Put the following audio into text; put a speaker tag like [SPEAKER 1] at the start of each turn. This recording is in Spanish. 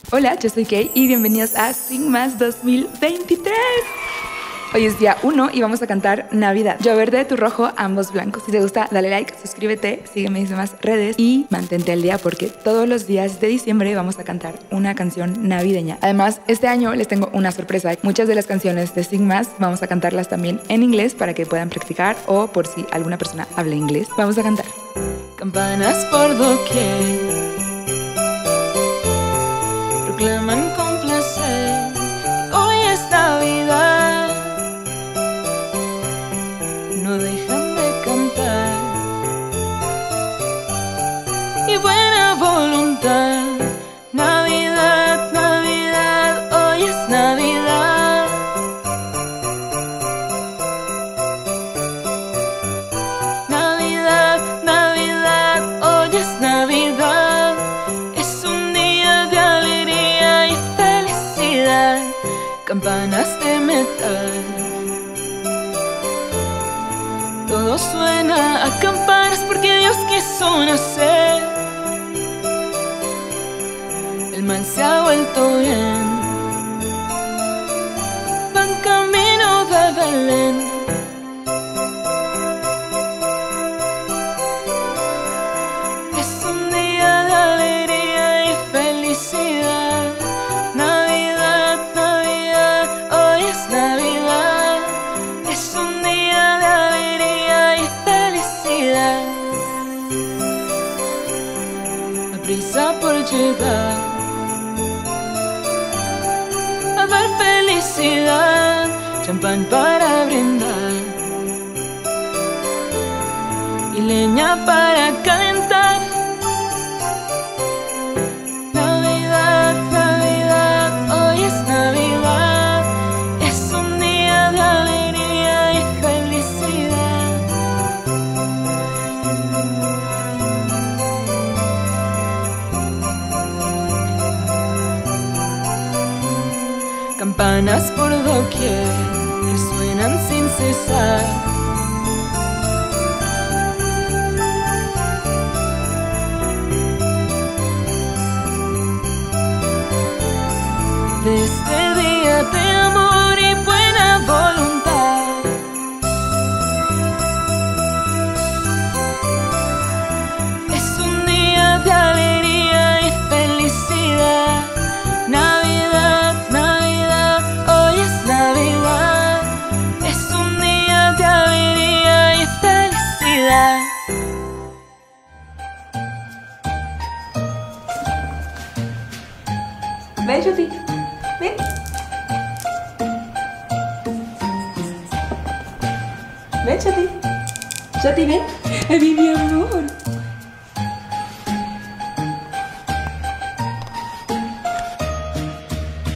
[SPEAKER 1] Hola, yo soy Kay y bienvenidos a SINGMAS 2023. Hoy es día 1 y vamos a cantar Navidad. Yo verde, tú rojo, ambos blancos. Si te gusta, dale like, suscríbete, sígueme en mis demás redes y mantente al día porque todos los días de diciembre vamos a cantar una canción navideña. Además, este año les tengo una sorpresa. Muchas de las canciones de SINGMAS vamos a cantarlas también en inglés para que puedan practicar o por si alguna persona habla inglés. Vamos a cantar. Campanas por doquier proclaman con placer que hoy es Navidad. No dejan de cantar y buena voluntad. Navidad, Navidad, hoy es Navidad. Navidad, Navidad, hoy es Navidad. Es un día de alegría y felicidad. Campanas de metal, todo suena a campanas porque Dios quiso nacer. El mal se ha vuelto bien, van camino de Belén. Es un día de alegría y felicidad. Navidad, Navidad, hoy es Navidad. Es un día de alegría y felicidad. La prisa por llegar a dar felicidad, champán para brindar y leña para calentar. Navidad, Navidad, hoy es Navidad. Es un día de alegría y felicidad. Campanas por doquier resuenan sin cesar. De este día de amor y buena voluntad, es un día de alegría y felicidad. Navidad, Navidad, hoy es Navidad. Es un día de alegría y felicidad. Ven, Shoti, ven. Ven, Shoti. Shoti, ven. Ven, mi amor.